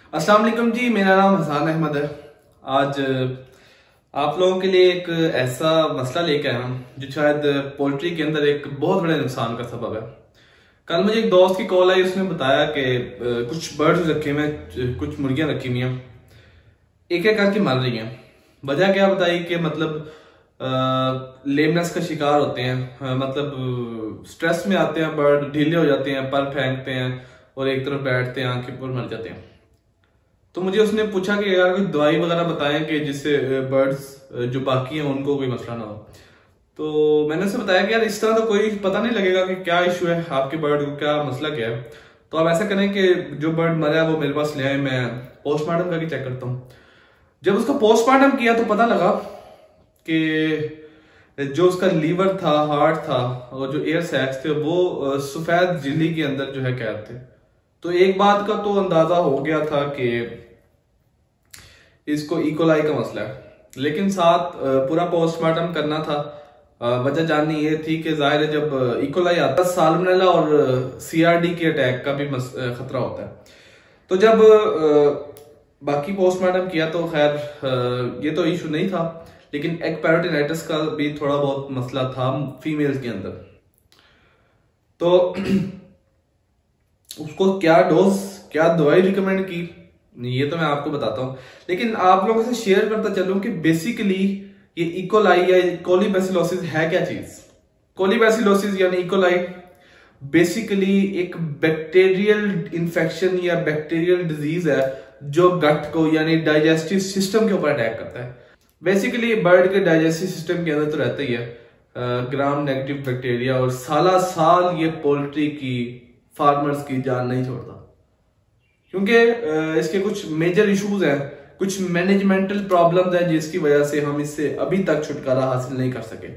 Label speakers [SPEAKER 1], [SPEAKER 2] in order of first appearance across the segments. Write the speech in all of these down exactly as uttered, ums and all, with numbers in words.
[SPEAKER 1] अस्सलाम वालेकुम जी, मेरा नाम हसान अहमद है। आज आप लोगों के लिए एक ऐसा मसला लेके आया हूँ जो शायद पोल्ट्री के अंदर एक बहुत बड़े नुकसान का सबब है। कल मुझे एक दोस्त की कॉल आई, उसने बताया कि कुछ बर्ड्स रखे हुए हैं, कुछ मुर्गियां रखी हुई हैं, एक एक करके मर रही हैं। वजह क्या बताई कि मतलब लेमनेस का शिकार होते हैं, आ, मतलब स्ट्रेस में आते हैं, बर्ड ढीले हो जाते हैं, पर फेंकते हैं और एक तरफ बैठते हैं, आंखें पर मर जाते हैं। तो मुझे उसने पूछा कि यार कोई दवाई वगैरह बताएं कि जिससे बर्ड्स जो बाकी हैं उनको कोई मसला ना हो। तो मैंने उसे बताया कि यार इस तरह तो कोई पता नहीं लगेगा कि क्या इशू है, आपके बर्ड को क्या मसला क्या है। तो आप ऐसा करें कि जो बर्ड मरा है वो मेरे पास ले आए, मैं पोस्टमार्टम करके चेक करता हूँ। जब उसका पोस्टमार्टम किया तो पता लगा कि जो उसका लीवर था, हार्ट था और जो एयर सैक्स थे वो सफेद झिल्ली के अंदर जो है कैद थे। तो एक बात का तो अंदाजा हो गया था कि इसको इकोलाई का मसला है, लेकिन साथ पूरा पोस्टमार्टम करना था। वजह जाननी ये थी कि जाहिर है जब इकोलाई आता है साल्मोनेला और सीआरडी के अटैक का भी खतरा होता है। तो जब बाकी पोस्टमार्टम किया तो खैर ये तो इशू नहीं था, लेकिन एग पैराटिनाइटिस का भी थोड़ा बहुत मसला था फीमेल्स के अंदर। तो उसको क्या डोज, क्या दवाई रिकमेंड की, ये तो मैं आपको बताता हूं, लेकिन आप लोगों से शेयर करता चलूं कि बेसिकली ये इकोलाई या कोलीबैसिलोसिस है क्या चीज। कोलीबैसिलोसिस यानी इकोलाई बेसिकली एक बैक्टीरियल इन्फेक्शन या बैक्टीरियल डिजीज है जो गट को यानी डाइजेस्टिव सिस्टम के ऊपर अटैक करता है। बेसिकली बर्ड के डाइजेस्टिव सिस्टम के अंदर तो रहता ही है ग्राम नेगेटिव बैक्टीरिया, और साला साल ये पोल्ट्री की फार्मर्स की जान नहीं छोड़ता, क्योंकि इसके कुछ मेजर इश्यूज हैं, कुछ मैनेजमेंटल प्रॉब्लम्स हैं जिसकी वजह से हम इससे अभी तक छुटकारा हासिल नहीं कर सके।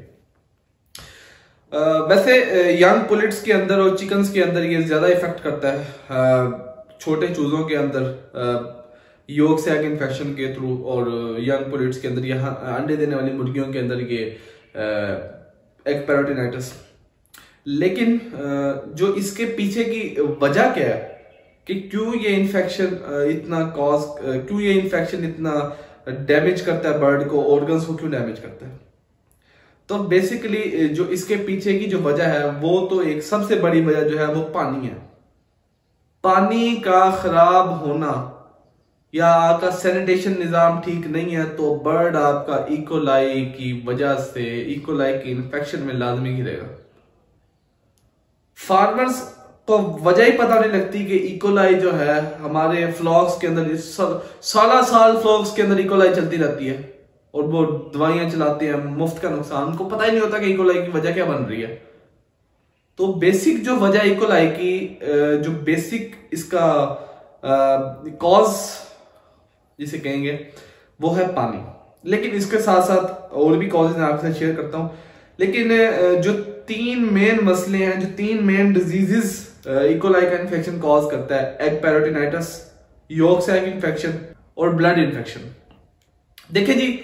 [SPEAKER 1] वैसे यंग पुलिट्स के अंदर और चिकन्स के अंदर ये ज्यादा इफेक्ट करता है, छोटे चूजों के अंदर योग सैक इन्फेक्शन के थ्रू, और यंग पुलिट्स के अंदर यहाँ अंडे देने वाली मुर्गियों के अंदर ये एग पैराटिनाइटिस। लेकिन जो इसके पीछे की वजह क्या है कि क्यों ये इन्फेक्शन इतना कॉज, क्यों ये इन्फेक्शन इतना डैमेज करता है बर्ड को, ऑर्गन्स को क्यों डैमेज करता है। तो बेसिकली जो इसके पीछे की जो वजह है वो तो एक सबसे बड़ी वजह जो है वो पानी है। पानी का खराब होना या आपका सैनिटेशन निजाम ठीक नहीं है तो बर्ड आपका इकोलाई की वजह से, इकोलाई की इन्फेक्शन में लाजमी गिरेगा। फार्मर्स को वजह ही पता नहीं लगती कि इकोलाई जो है हमारे फ्लॉक्स के अंदर साला साल फ्लॉक्स के अंदर इकोलाई चलती रहती है, और वो दवाइयां चलाते हैं मुफ्त का नुकसान, उनको पता ही नहीं होता कि इकोलाई की वजह क्या बन रही है। तो बेसिक जो वजह इकोलाई की, जो बेसिक इसका कॉज जिसे कहेंगे वो है पानी। लेकिन इसके साथ साथ और भी कॉजेज मैं आपसे शेयर करता हूं, लेकिन जो तीन मेन मसले हैं, जो तीन मेन डिजीजेस इकोलाई का इन्फेक्शन कॉज करता है, egg peritonitis, yolk sac infection और ब्लड इन्फेक्शन। देखिए जी,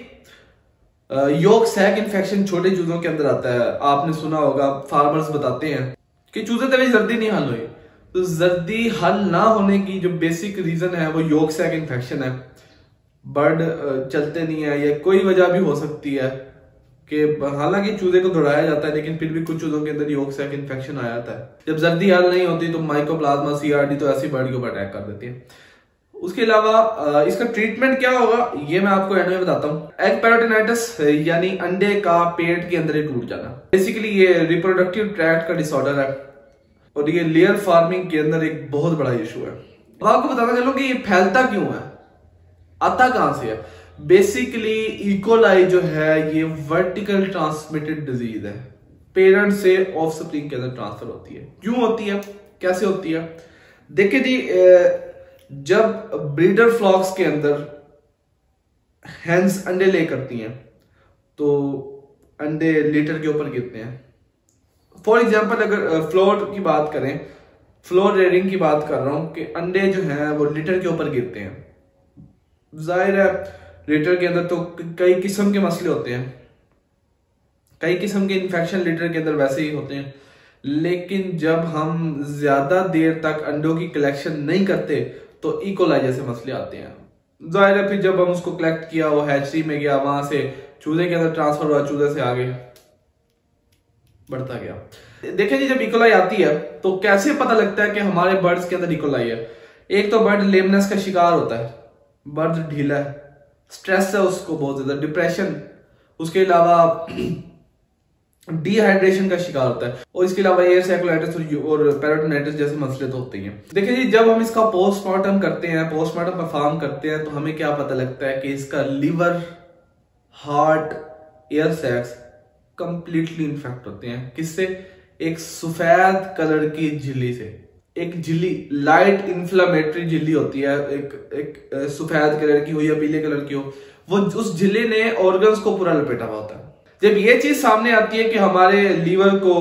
[SPEAKER 1] योग सैक इन्फेक्शन छोटे चूजों के अंदर आता है। आपने सुना होगा, फार्मर्स बताते हैं कि चूजे तभी जर्दी नहीं हल हुई। तो जर्दी हल ना होने की जो बेसिक रीजन है वो योग सैक इन्फेक्शन है। बर्ड चलते नहीं है, या कोई वजह भी हो सकती है कि हालांकि चूजे को दौड़ाया जाता है लेकिन फिर भी कुछ चूजों के अंदर योग सैक इन्फेक्शन आ जाता है। जब जर्दी हल नहीं होती तो माइकोप्लाज्मा सीआरडी तो ऐसी बर्ड के ऊपर अटैक कर देती है। उसके अलावा इसका ट्रीटमेंट क्या होगा ये मैं आपको एंड में बताता हूँ। एग पैराटिनाइटिस यानी अंडे का पेट के अंदर टूट जाना, बेसिकली ये रिप्रोडक्टिव ट्रैक्ट का डिसऑर्डर है और ये लेयर फार्मिंग के अंदर एक बहुत बड़ा इशू है। अब आपको बताना चलो कि ये फैलता क्यों है, आता कहां से है। बेसिकली इकोलाई जो है ये वर्टिकल ट्रांसमिटेड डिजीज है, पेरेंट से ऑफस्प्रिंग के अंदर ट्रांसफर होती है। क्यों होती है, कैसे होती है? देखिए जी, जब ब्रीडर फ्लॉक्स के अंदर हैंस अंडे ले करती हैं तो अंडे लीटर के ऊपर गिरते हैं। फॉर एग्जांपल अगर फ्लोर की बात करें, फ्लोर रेयरिंग की बात कर रहा हूं कि अंडे जो हैं वो लीटर के ऊपर गिरते हैं। जाहिर है लीटर के अंदर तो कई किस्म के मसले होते हैं, कई किस्म के इन्फेक्शन लीटर के अंदर वैसे ही होते हैं, लेकिन जब हम ज्यादा देर तक अंडों की कलेक्शन नहीं करते तो इकोलाई जैसे मसले आते हैं। जाहिर है फिर जब हम उसको कलेक्ट किया, वो हैचरी में गया, वहां से चूजे के अंदर ट्रांसफर हुआ, चूजे से आगे बढ़ता गया। देखें जी, जब इकोलाई आती है तो कैसे पता लगता है कि हमारे बर्ड्स के अंदर इकोलाई है। एक तो बर्ड लेमनेस का शिकार होता है, बर्ड ढीला है, स्ट्रेस है उसको बहुत ज्यादा, डिप्रेशन, उसके अलावा डिहाइड्रेशन का शिकार होता है, और इसके अलावा एयर साइकोलाइटिस और पेरिटोनाइटिस जैसे मसले तो होते ही हैं। देखिए जी, जब हम इसका पोस्टमार्टम करते हैं, पोस्टमार्टम परफॉर्म करते हैं, तो हमें क्या पता लगता है कि इसका liver, heart, air sacs completely infect होते हैं। किससे? एक सफेद कलर की झिल्ली से। एक झिल्ली, लाइट इन्फ्लामेटरी झिल्ली होती है, एक एक सफेद कलर की हो या पीले कलर की हो, वो उस झिल्ली ने ऑर्गन्स को पूरा लपेटा हुआ होता है। जब ये चीज सामने आती है कि हमारे लीवर को,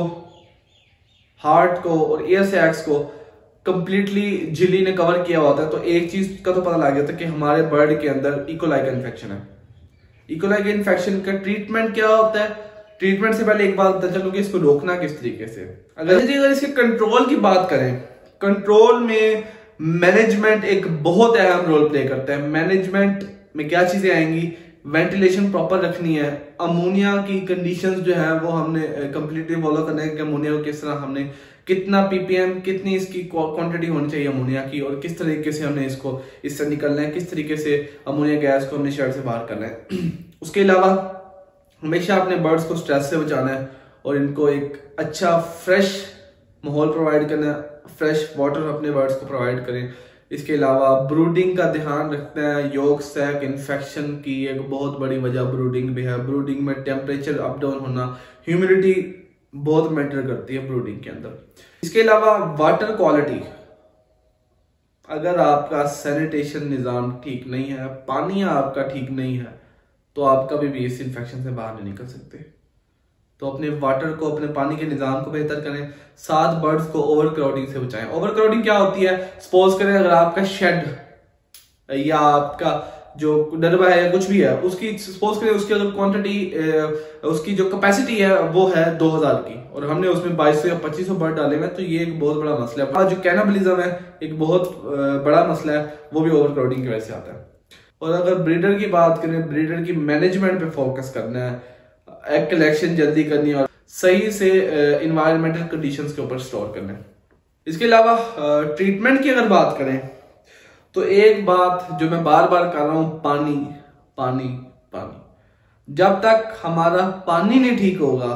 [SPEAKER 1] हार्ट को और एयर सैक्स को कंप्लीटली झिल्ली ने कवर किया होता है, तो एक चीज का तो पता लग जाता है कि हमारे बर्ड के अंदर इकोलाई का इन्फेक्शन है। इकोलाई के इन्फेक्शन का ट्रीटमेंट क्या होता है? ट्रीटमेंट से पहले एक बात बता चलूं कि इसको रोकना किस तरीके से। अगर अगर इसके कंट्रोल की बात करें, कंट्रोल में मैनेजमेंट एक बहुत अहम रोल प्ले करता है। मैनेजमेंट में क्या चीजें आएंगी? वेंटिलेशन प्रॉपर रखनी है, अमोनिया की कंडीशंस जो है वो हमने कंप्लीटली फॉलो करना है कि अमोनिया को किस तरह हमने, कितना पीपीएम, कितनी इसकी क्वांटिटी होनी चाहिए अमोनिया की, और किस तरीके से हमने इसको इससे निकलना है, किस तरीके से अमोनिया गैस को हमने शर्ट से बाहर करना है। उसके अलावा हमेशा अपने बर्ड्स को स्ट्रेस से बचाना है और इनको एक अच्छा फ्रेश माहौल प्रोवाइड करना है, फ्रेश वाटर अपने बर्ड्स को प्रोवाइड करें। इसके अलावा ब्रूडिंग का ध्यान रखना है। योग सैक इन्फेक्शन की एक बहुत बड़ी वजह ब्रूडिंग भी है। ब्रूडिंग में टेम्परेचर अप डाउन होना, ह्यूमिडिटी बहुत मैटर करती है ब्रूडिंग के अंदर। इसके अलावा वाटर क्वालिटी, अगर आपका सैनिटेशन निज़ाम ठीक नहीं है, पानी आपका ठीक नहीं है, तो आप कभी भी इस इन्फेक्शन से बाहर नहीं निकल सकते। तो अपने वाटर को, अपने पानी के निज़ाम को बेहतर करें, साथ बर्ड्स को ओवर क्राउडिंग से बचाएं। ओवर क्राउडिंग क्या होती है? सपोज करें अगर आपका शेड या आपका जो डरबा है या कुछ भी है, उसकी सपोज करें उसकी अगर क्वांटिटी, उसकी जो कैपेसिटी है वो है दो हज़ार की, और हमने उसमें बाईस सौ या पच्चीस सौ बर्ड डाले हैं, तो ये एक बहुत बड़ा मसला है। जो कैनिबलिज्म है एक बहुत बड़ा मसला है, वो भी ओवर क्राउडिंग की वजह से आता है। और अगर ब्रीडर की बात करें, ब्रीडर की मैनेजमेंट पे फोकस करना है, एग कलेक्शन जल्दी करनी और सही से इन्वायरमेंटल कंडीशंस के ऊपर स्टोर करना है। इसके अलावा ट्रीटमेंट की अगर बात करें, तो एक बात जो मैं बार बार कर रहा हूं, पानी पानी पानी। जब तक हमारा पानी नहीं ठीक होगा,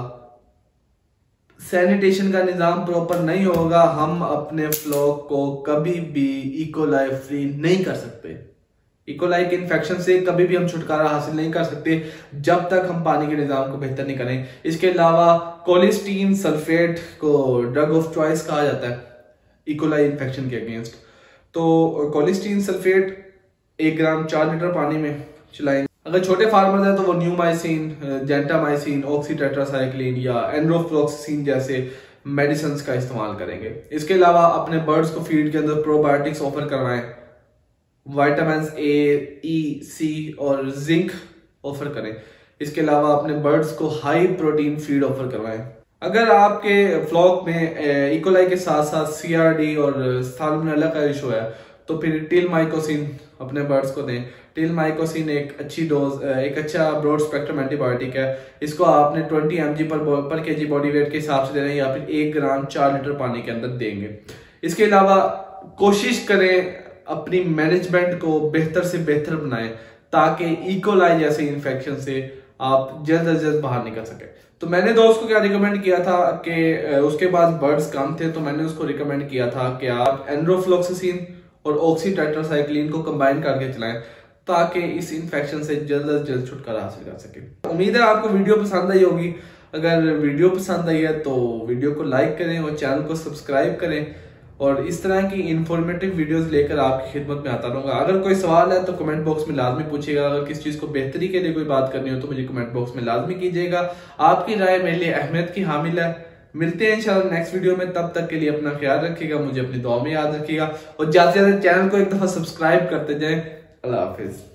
[SPEAKER 1] सैनिटेशन का निजाम प्रॉपर नहीं होगा, हम अपने फ्लॉक को कभी भी इकोलाई फ्री नहीं कर सकते। इकोलाई के इन्फेक्शन से कभी भी हम छुटकारा हासिल नहीं कर सकते जब तक हम पानी के निजाम को बेहतर नहीं करें। इसके अलावा कोलिस्टीन सल्फेट को ड्रग ऑफ चॉइस कहा जाता है इकोलाई इन्फेक्शन के अगेंस्ट। तो कोलिस्टीन सल्फेट एक ग्राम चार लीटर पानी में चलाएंगे। अगर छोटे फार्मर हैं तो वो न्यूमाइसिन, जेंटामाइसिन, ऑक्सीटेट्रासाइक्लिन या एंड्रोफ्लोक्सिसिन जैसे मेडिसिन का इस्तेमाल करेंगे। इसके अलावा अपने बर्ड्स को फीड के अंदर प्रोबायोटिक्स ऑफर करवाएं, विटामिन ए, ई, सी और जिंक ऑफर करें। इसके अलावा अपने बर्ड्स को हाई प्रोटीन फीड ऑफर करवाएं। अगर आपके फ्लॉक में इकोलाई के साथ साथ सीआरडी और साल्मोनेला का इशू है, तो फिर टिलमाइकोसिन अपने बर्ड्स को दें। टिलमाइकोसिन एक अच्छी डोज, एक अच्छा ब्रॉड स्पेक्ट्रम एंटीबायोटिक है। इसको आपने ट्वेंटी एम जी पर पर के जी बॉडी वेट के हिसाब से देना है, या फिर एक ग्राम चार लीटर पानी के अंदर देंगे। इसके अलावा कोशिश करें अपनी मैनेजमेंट को बेहतर से बेहतर बनाएं, ताकि इकोलाई जैसे इन्फेक्शन से आप जल्द से जल्द बाहर निकल सके। तो मैंने दोस्त को क्या रिकमेंड किया था कि उसके पास बर्ड्स कम थे, तो मैंने उसको रिकमेंड किया था कि आप एंड्रोफ्लोक्सिसिन और ऑक्सीटेट्रासाइक्लिन को कंबाइन करके चलाएं, ताकि इस इन्फेक्शन से जल्द से जल्द छुटकारा हासिल कर सके। उम्मीद है आपको वीडियो पसंद आई होगी। अगर वीडियो पसंद आई है तो वीडियो को लाइक करें और चैनल को सब्सक्राइब करें, और इस तरह की इंफॉर्मेटिव वीडियोस लेकर आपकी खिदमत में आता रहूंगा। अगर कोई सवाल है तो कमेंट बॉक्स में लाजमी पूछिएगा। अगर किसी चीज को बेहतरी के लिए कोई बात करनी हो तो मुझे कमेंट बॉक्स में लाजमी कीजिएगा। आपकी राय मेरे लिए अहमियत की हामिल है। मिलते हैं इंशाल्लाह नेक्स्ट वीडियो में, तब तक के लिए अपना ख्याल रखिएगा, मुझे अपनी दुआ में याद रखिएगा, और ज्यादा से ज्यादा चैनल को एक दफा सब्सक्राइब करते जाएं। अल्लाह हाफिज।